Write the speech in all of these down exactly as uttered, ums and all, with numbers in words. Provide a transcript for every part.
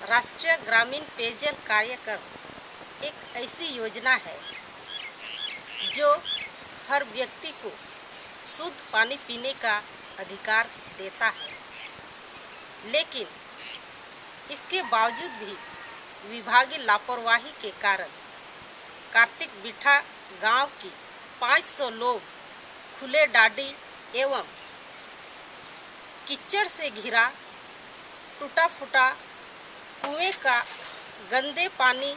राष्ट्रीय ग्रामीण पेयजल कार्यक्रम एक ऐसी योजना है जो हर व्यक्ति को शुद्ध पानी पीने का अधिकार देता है, लेकिन इसके बावजूद भी विभागीय लापरवाही के कारण कार्तिक बिठा गांव की पाँच सौ लोग खुले डाडी एवं कीचड़ से घिरा टूटा फूटा कुएं का गंदे पानी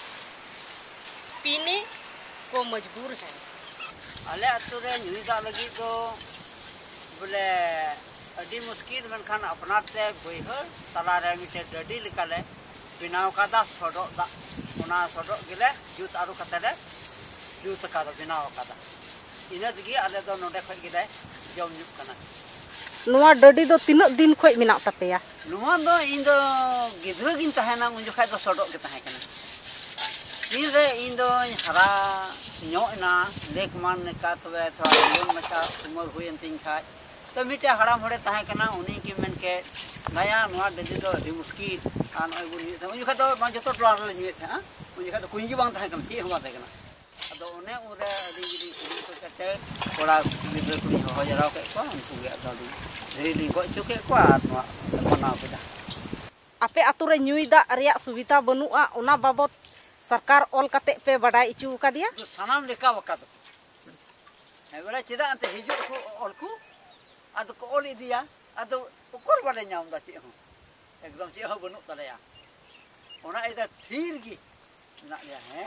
पीने को मजबूर है। अले अतु रे ᱧᱩᱭ ᱫᱟᱜ ᱞᱟᱹᱜᱤᱫ ᱫᱚ बोले अड़ी मुश्किल मनखान अपनाते बैहर तलारे मिटे डडी लेकाले बनाव कादा सडक दा ओना सडक गिले जुत आरु कतेले जुत कादा बनाव कादा इना दिगी अले दो नोडे खय गिले जम जुक कना। नुआ डडी दो तीन दिन खय मिना तपेया? नुआ दो इन दो गिद्र गिन तहना उन जखा दो सडक के तहे कना। इन रे इन दो हरा ᱧᱚᱜ ᱮᱱᱟ ᱞᱮᱠ मान ᱱᱮᱠᱟ ᱛᱚᱵᱮ ᱛᱷᱚᱲᱟ ᱡᱚᱱ ᱢᱮᱪᱟ उमर हुयन तीन खाय तो मिटे हड़ाम हड़े तहे कना उनी की मन के नया नुआ डडी दो अडी मुश्किल आ नय बुन थे उन जखा दो मा जतो टला रे ᱧᱩᱭ थे आ उन जखा दो कुंजी बांग तहे कना ती हवा तहे कना अदो ओने उरे अडी गिरी कुड़ी को कते कोड़ा बिदर कुड़ी हो जराव के को उनको गे अदो रीली गो चुके को आ नुआ बनाव केदा। आपे आतु रे ᱧᱩᱭ ᱫᱟᱜ ᱨᱮᱭᱟᱜ सुविधा बनुआ ओना बाबत सरकार ऑल कते पे बडाई इचू का दिया सनाम लेका वका दो एबरा चेदा अंते हिजु को ऑलकू आदो को ऑल इदिया आदो उकुर बाले नाम दा चे हो एकदम चे हो बनु तलेया ओना इदा थीर गी ना लिया है।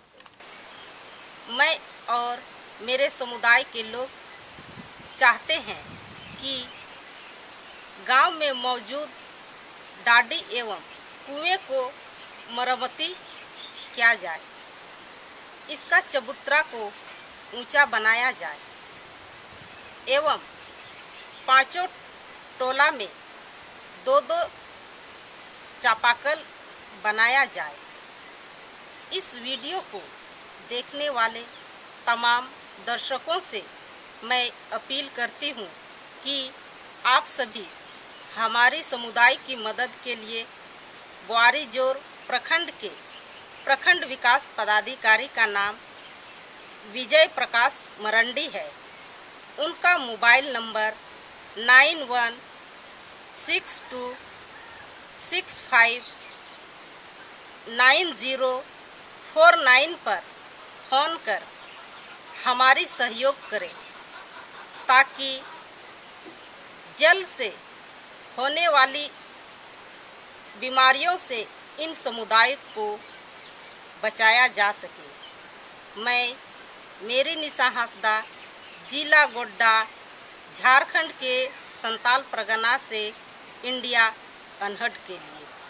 मैं और मेरे समुदाय के लोग चाहते हैं कि गांव में मौजूद डाडी एवं कुएं को मरम्मती किया जाए, इसका चबूतरा को ऊंचा बनाया जाए एवं पांचों टोला में दो दो चापाकल बनाया जाए। इस वीडियो को देखने वाले तमाम दर्शकों से मैं अपील करती हूं कि आप सभी हमारी समुदाय की मदद के लिए बोआरीजोर प्रखंड के प्रखंड विकास पदाधिकारी का नाम विजय प्रकाश मरंडी है। उनका mobile number nine one six two six five nine zero four nine पर फ़ोन कर हमारी सहयोग करें ताकि जल से होने वाली बीमारियों से इन समुदायों को बचाया जा सके। मैं मेरी निशा हंसदा जिला गोड्डा झारखंड के संताल परगना से इंडिया अनहट के लिए।